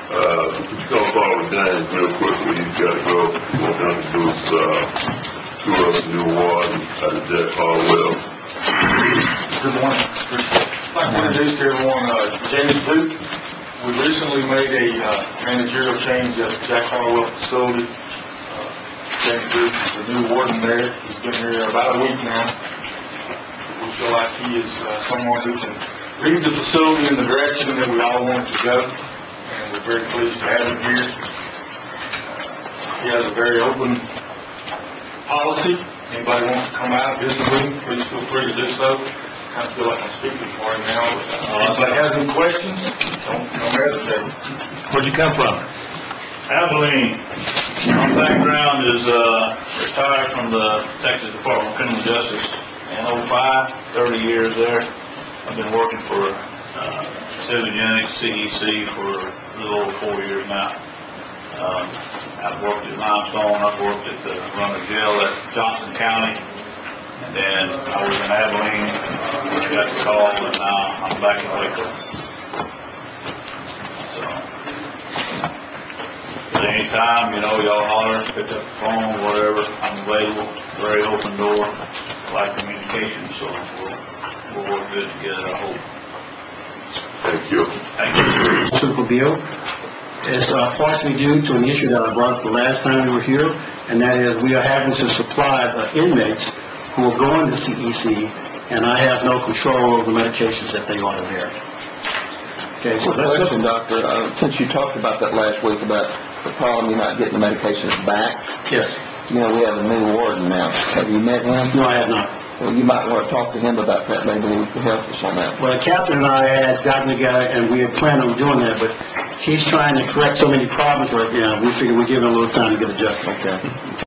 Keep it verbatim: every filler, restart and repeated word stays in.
Uh, could you come forward, James, real quickly? He's got to go. What we're going to do is uh, tour us a new ward at the Jack Harwell. Good morning. I'd like to introduce to everyone uh, James Duke. We recently made a uh, managerial change at the Jack Harwell facility. Uh, James Duke is the new warden there. He's been here about a week now. We feel like he is uh, someone who can lead the facility in the direction that we all want it to go. And we're very pleased to have him here. Uh, he has a very open policy. Anybody wants to come out and visit with him, please feel free to do so. I kind of feel like I'm speaking for him now. But uh, if anybody has any questions, don't, don't hesitate. Where'd you come from? Abilene. My background is uh, retired from the Texas Department of Criminal Justice in oh five, thirty years there. I've been working for uh, Citizenic C E C for a little over four years now. Um, I've worked at Limestone, I've worked at the Runner Jail at Johnson County, and then I was in Abilene, uh, I got the call, and now I'm back in Waco. So, at any time, you know, y'all holler, pick up the phone, whatever, I'm available, very open door, like communication, so we'll, we'll work good together, I hope. Thank you. Thank you. Super bill is uh, partially due to an issue that I brought up the last time we were here, and that is we are having to supply uh, inmates who are going to C E C, and I have no control over the medications that they order there. Okay, so Quick that's question, Doctor. Uh, since you talked about that last week about the problem you're not getting the medications back, yes. you know, we have a new warden now. Have you met him? No, I have not. Well, you might want to talk to him about that. Maybe he can help us on that. Well, Captain and I had gotten together, and we had planned on doing that, but he's trying to correct so many problems right now. We figured we'd give him a little time to get adjusted. Okay.